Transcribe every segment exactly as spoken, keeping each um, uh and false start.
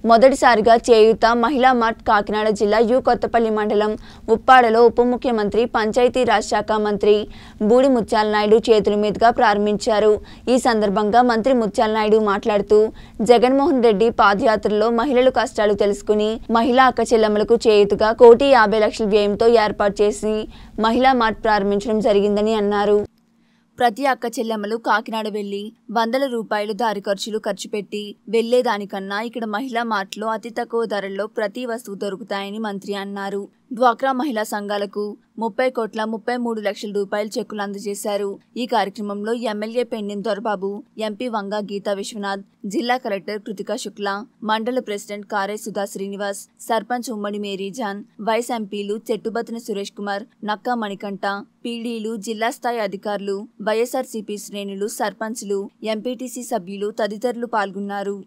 మొదటిసారిగా చేయూత మహిళా మార్ట్ కాకినాడ జిల్లా యు కొత్తపల్లి మండలం ఉప్పాడలో ఉప ముఖ్యమంత్రి పంచాయతీరాజ్ శాఖ మంత్రి బూడి ముత్యాల నాయుడు చేతుల మీదుగా ప్రారంభించారు। ఈ సందర్భంగా మంత్రి ముత్యాల నాయుడు మాట్లాడుతూ జగన్మోహన్ రెడ్డి పాదయాత్రలో మహిళల కష్టాలు తెలుసుకుని మహిళా అక్క చెల్లెమ్మలకు చేయూతగా కోటి యాభై లక్షల వ్యయంతో ఏర్పాటు చేసి మహిళా మార్ట్ ప్రారంభించడం జరిగిందని అన్నారు। ప్రతి అక్క చెల్లెమ్మలు కాకినాడ వెళ్లి వందల రూపాయలు దారి ఖర్చులు ఖర్చు పెట్టి వెళ్లేదానికన్నా ఇక్కడ మహిళా మార్ట్లో అతి తక్కువ ధరల్లో ప్రతి వస్తువు దొరుకుతాయని మంత్రి అన్నారు। డ్వాక్రా మహిళా సంఘాలకు ముప్పై కోట్ల ముప్పై మూడు లక్షల రూపాయల చెక్కులు అందజేశారు। ఈ కార్యక్రమంలో ఎమ్మెల్యే పెండిం దొరబాబు, ఎంపీ వంగా గీతా విశ్వనాథ్, జిల్లా కలెక్టర్ కృతికా శుక్లా, మండల ప్రెసిడెంట్ కారే సుధా శ్రీనివాస్, సర్పంచ్ ఉమ్మడి మేరీజాన్, వైస్ ఎంపీలు చెట్టుబతిన సురేష్ కుమార్, నక్కా మణికంఠ, పీడీలు, జిల్లా స్థాయి అధికారులు, వైఎస్ఆర్సీపీ శ్రేణులు, సర్పంచ్లు, ఎంపీటీసీ సభ్యులు తదితరులు పాల్గొన్నారు।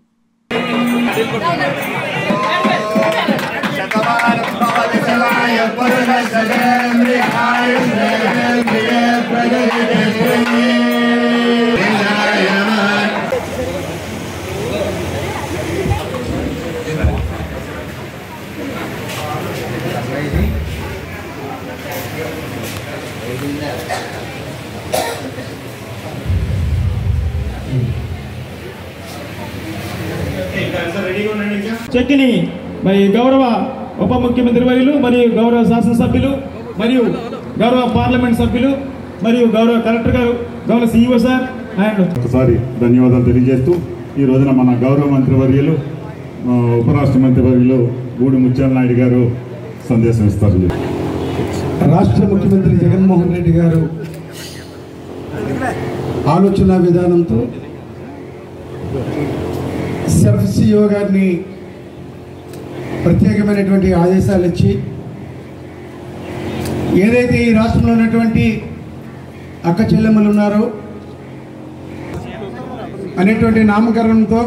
చెక్కిని మరి గౌరవ ఉప ముఖ్యమంత్రి వర్యులు మరియు గౌరవ శాసనసభ్యులు మరియు గౌరవ పార్లమెంట్ సభ్యులు మరియు గౌరవ కలెక్టర్ గారు, గౌరవ సీఈఓ సార్ అండ్ ఒకసారి ధన్యవాదాలు తెలియజేస్తూ ఈ రోజున మన గౌరవ మంత్రి వర్యులు ఉపరాష్ట్ర మంత్రి వర్యులు బూడి ముత్యాల నాయుడు గారు సందేశం ఇస్తారు। రాష్ట్ర ముఖ్యమంత్రి జగన్మోహన్ రెడ్డి గారు ఆలోచన విధానంతో సెల్ఫ్ సిఇఓ గారిని ప్రత్యేకమైనటువంటి ఆదేశాలు ఇచ్చి ఏదైతే ఈ రాష్ట్రంలో ఉన్నటువంటి అక్క చెల్లెమ్మలు ఉన్నారో అనేటువంటి నామకరణంతో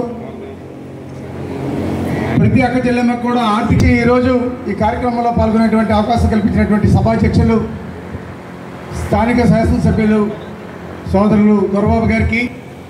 ప్రతి అక్క చెల్లెమ్మకు కూడా ఆర్థిక ఈరోజు ఈ కార్యక్రమంలో పాల్గొనేటువంటి అవకాశం కల్పించినటువంటి సభాధ్యక్షులు, స్థానిక శాసనసభ్యులు సోదరులు దొరబాబు గారికి,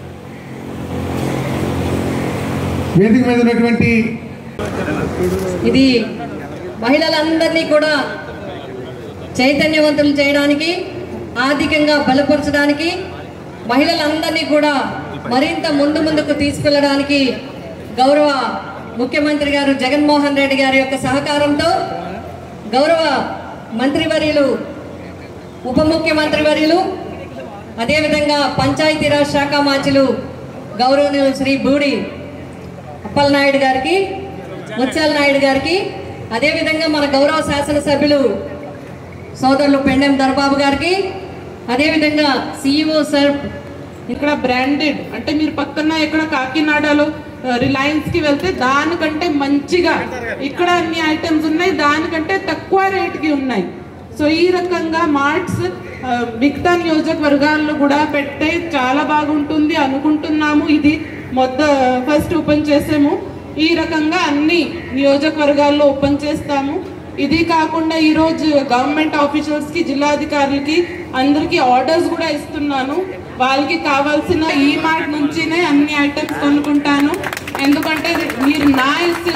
వేదిక మీద ఉన్నటువంటి ఇది మహిళలందరినీ కూడా చైతన్యవంతులు చేయడానికి, ఆర్థికంగా బలపరచడానికి, మహిళలందరినీ కూడా మరింత ముందు ముందుకు తీసుకెళ్లడానికి గౌరవ ముఖ్యమంత్రి గారు జగన్మోహన్ రెడ్డి గారి యొక్క సహకారంతో గౌరవ మంత్రివర్యులు, ఉప ముఖ్యమంత్రి వర్యులు, అదేవిధంగా పంచాయతీరాజ్ శాఖ మంత్రులు గౌరవనీయులు శ్రీ బూడి అప్పలనాయుడు గారికి, ముత్యాల నాయుడు గారికి, అదేవిధంగా మన గౌరవ శాసనసభ్యులు సోదరులు పెండెం దొరబాబు గారికి, అదేవిధంగా సిఇఓ సార్ ఇక్కడ బ్రాండెడ్ అంటే మీరు పక్కన ఇక్కడ కాకినాడలో రిలయన్స్ కి వెళ్తే దానికంటే మంచిగా ఇక్కడ అన్ని ఐటమ్స్ ఉన్నాయి, దానికంటే తక్కువ రేట్కి ఉన్నాయి। సో ఈ రకంగా మార్ట్స్ మిగతా నియోజకవర్గాల్లో కూడా పెడితే చాలా బాగుంటుంది అనుకుంటున్నాము। ఇది మొత్త ఫస్ట్ ఓపెన్ చేసాము, ఈ రకంగా అన్ని నియోజకవర్గాల్లో ఓపెన్ చేస్తాము। ఇది కాకుండా ఈరోజు గవర్నమెంట్ ఆఫీసర్స్ కి, జిల్లాధికారులకి అందరికి ఆర్డర్స్ కూడా ఇస్తున్నాను। వాళ్ళకి కావాల్సిన ఈ మార్ట్ నుంచినే అన్ని ఐటమ్స్ కొనుక్కుంటాను, ఎందుకంటే మీరు నా ఇస్తే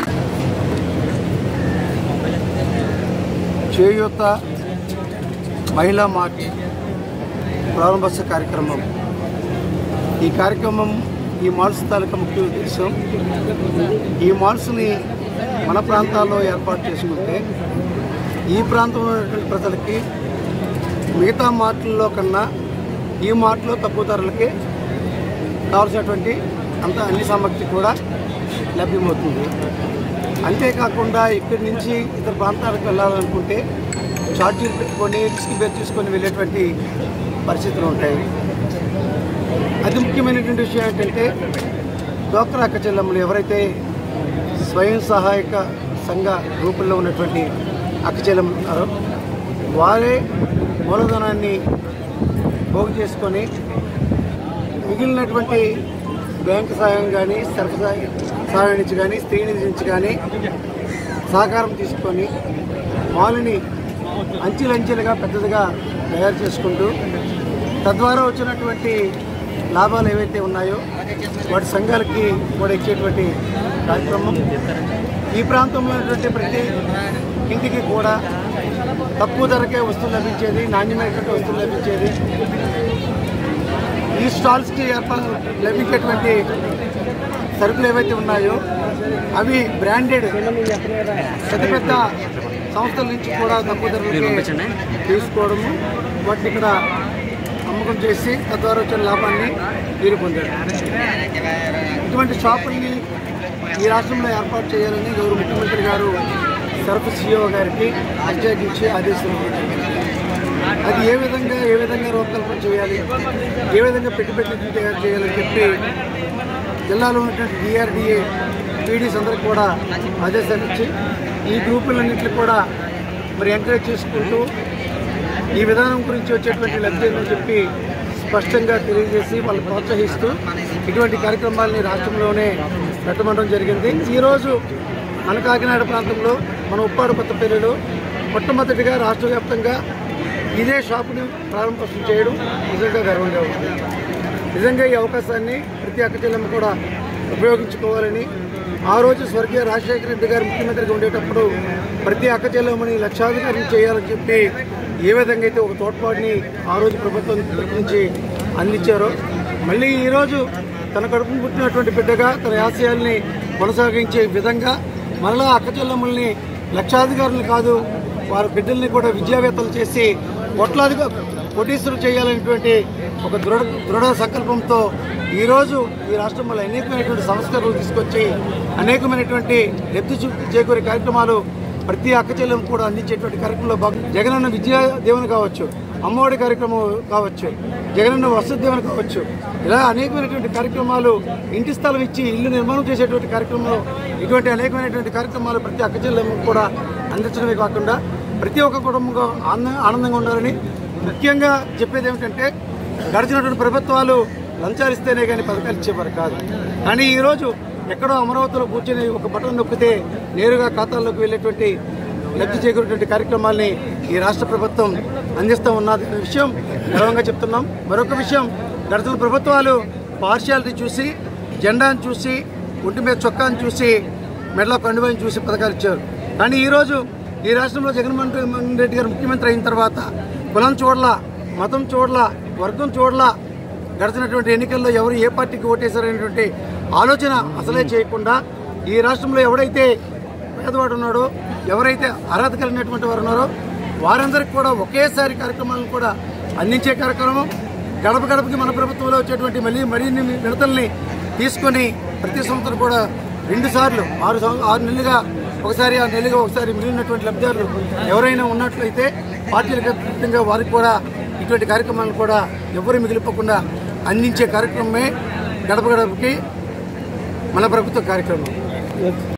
చేయూత మహిళా మార్ట్ ప్రారంభోత్సవ కార్యక్రమం। ఈ కార్యక్రమం ఈ మాల్స్ తాలూకా ముఖ్య ఉద్దేశం ఈ మాల్స్ని మన ప్రాంతాల్లో ఏర్పాటు చేసుకుంటే ఈ ప్రాంతంలో ఉన్నటువంటి ప్రజలకి మిగతా మార్ట్లలో కన్నా ఈ మార్ట్లో తక్కువ ధరలకి కావాల్సినటువంటి అంత అన్ని సామగ్రి కూడా లభ్యమవుతుంది। అంతేకాకుండా ఇక్కడి నుంచి ఇతర ప్రాంతాలకు వెళ్ళాలనుకుంటే ఛార్జీలు పెట్టుకొని రిస్క్ బేర్ తీసుకొని వెళ్ళేటువంటి పరిస్థితులు ఉంటాయి। అతి ముఖ్యమైనటువంటి విషయం ఏంటంటే డ్వాక్రా అక్క చెల్లెమ్మలు ఎవరైతే స్వయం సహాయక సంఘ రూపంలో ఉన్నటువంటి అక్క చెల్లెమ్మలు ఉన్నారో వారే మూలధనాన్ని పోగు చేసుకొని మిగిలినటువంటి బ్యాంకు సహాయం కానీ సరఫ సహాయం నుంచి కానీ స్త్రీ నిధి నుంచి కానీ సహకారం తీసుకొని మాల్ని అంచెలంచెలుగా పెద్దదిగా తయారు చేసుకుంటూ తద్వారా వచ్చినటువంటి లాభాలు ఏవైతే ఉన్నాయో వాటి సంఘాలకి కూడా ఇచ్చేటువంటి కార్యక్రమం. ఈ ప్రాంతంలో ఉన్నటువంటి ప్రతి ఇంటికి కూడా తక్కువ ధరకే వస్తువులు లభించేది, నాణ్యమైనటువంటి వస్తువులు లభించేది. ఈ స్టాల్స్కి లభించేటువంటి సరుకులు ఏవైతే ఉన్నాయో అవి బ్రాండెడ్ పెద్ద పెద్ద సంస్థల నుంచి కూడా తక్కువ ధరలకి తీసుకోవడము, వాటిని ఇక్కడ అమ్మకం చేసి తద్వారా వచ్చిన లాభాన్ని వీరు పొందారు. ఇటువంటి షాపుల్ని ఈ రాష్ట్రంలో ఏర్పాటు చేయాలని గౌరవ ముఖ్యమంత్రి గారు సరఫ్ సిఇఓ గారికి ప్రత్యేకించి ఆదేశాలు ఇచ్చారు. అది ఏ విధంగా ఏ విధంగా రూపకల్పన చేయాలి, ఏ విధంగా పెట్టుబడులు తయారు చేయాలని చెప్పి జిల్లాలో ఉన్నటువంటి డిఆర్డిఏ పీడీస్ అందరికి కూడా ఆదేశాలు ఇచ్చి ఈ గ్రూపులన్నింటినీ కూడా మరి ఎంకరేజ్ చేసుకుంటూ ఈ విధానం గురించి వచ్చేటువంటి లబ్ధిని చెప్పి స్పష్టంగా తెలియజేసి వాళ్ళు ప్రోత్సహిస్తూ ఇటువంటి కార్యక్రమాలని రాష్ట్రంలోనే పెట్టమనడం జరిగింది. ఈరోజు మన కాకినాడ ప్రాంతంలో మన ఉప్పాడు కొత్తపల్లిలో మొట్టమొదటిగా రాష్ట్ర వ్యాప్తంగా ఇదే షాపుని ప్రారంభోత్సవం చేయడం నిజంగా గర్వంగా ఉంది. నిజంగా ఈ అవకాశాన్ని ప్రతి అక్క చెల్లెమ్మ కూడా ఉపయోగించుకోవాలని, ఆ రోజు స్వర్గీయ రాజశేఖర రెడ్డి గారు ముఖ్యమంత్రిగా ఉండేటప్పుడు ప్రతి అక్క చెల్లెమ్మని లక్షాధికారిని చేయాలని చెప్పి ఏ విధంగా అయితే ఒక తోడ్పాటుని ఆ రోజు ప్రభుత్వం నుంచి అందించారో, మళ్ళీ ఈరోజు తన కడుపును పుట్టినటువంటి బిడ్డగా తన ఆశయాల్ని కొనసాగించే విధంగా మరలా అక్క చెల్లెమ్మల్ని లక్షాధికారులు కాదు వారి బిడ్డల్ని కూడా విద్యావేత్తలు చేసి కోట్లాదిగా కోటీశ్వరులు చేయాలనేటువంటి ఒక దృఢ దృఢ సంకల్పంతో ఈరోజు ఈ రాష్ట్రంలో అనేకమైనటువంటి సంస్కరణలు తీసుకొచ్చి అనేకమైనటువంటి లబ్ధి చేకూరే కార్యక్రమాలు ప్రతి అక్క చెల్లెం కూడా అందించేటువంటి కార్యక్రమంలో భాగంగా జగనన్న విద్యా దీవెన కావచ్చు, అమ్మఒడి కార్యక్రమం కావచ్చు, జగనన్న వసతి దీవెన కావచ్చు, ఇలా అనేకమైనటువంటి కార్యక్రమాలు, ఇంటి స్థలం ఇచ్చి ఇల్లు నిర్మాణం చేసేటువంటి కార్యక్రమంలో ఇటువంటి అనేకమైనటువంటి కార్యక్రమాలు ప్రతి అక్క చెల్లెం కూడా అందించడమే కాకుండా ప్రతి ఒక్క కుటుంబంగా ఆనందంగా ఉండాలని ముఖ్యంగా చెప్పేది ఏమిటంటే గడిచినటువంటి ప్రభుత్వాలు లంచాలు ఇస్తేనే కానీ పథకాలు ఇచ్చేవారు కాదు. కానీ ఈరోజు ఎక్కడో అమరావతిలో కూర్చొని ఒక బటన్ నొక్కితే నేరుగా ఖాతాల్లోకి వెళ్ళేటువంటి లబ్ధి చేకూరేటువంటి కార్యక్రమాల్ని ఈ రాష్ట్ర ప్రభుత్వం అందిస్తూ ఉన్నది అనే విషయం గర్వంగా చెప్తున్నాం. మరొక విషయం, గడిచిన ప్రభుత్వాలు పార్షియాలిటీ చూసి, జెండాను చూసి, ఒంటి మీద చొక్కాను చూసి, మెడలో కండువాని చూసి పథకాలు ఇచ్చారు. కానీ ఈరోజు ఈ రాష్ట్రంలో జగన్మోహన్ రెడ్డి గారు ముఖ్యమంత్రి అయిన తర్వాత కులం చూడలా, మతం చూడలా, వర్గం చూడలా, గడిచినటువంటి ఎన్నికల్లో ఎవరు ఏ పార్టీకి ఓటేశారనేటువంటి ఆలోచన అసలే చేయకుండా ఈ రాష్ట్రంలో ఎవడైతే పేదవాడు ఉన్నాడో, ఎవరైతే అర్హత కలిగినటువంటి వారు ఉన్నారో వారందరికీ కూడా ఒకేసారి కార్యక్రమాలను కూడా అందించే కార్యక్రమం, గడప గడపకి మన ప్రభుత్వంలో వచ్చేటువంటి మళ్ళీ మరిన్ని విడతల్ని తీసుకొని ప్రతి సంవత్సరం కూడా రెండు సార్లు ఆరు ఆరు నెలలుగా ఒకసారి ఆ నెలలుగా ఒకసారి మిగిలినటువంటి లబ్ధిదారులు ఎవరైనా ఉన్నట్లయితే పార్టీలకు అతీతంగా వారికి కూడా ఇటువంటి కార్యక్రమాలను కూడా ఎవరు మిగిలిపోకుండా అందించే కార్యక్రమమే గడప గడపకి మన ప్రభుత్వ కార్యక్రమం.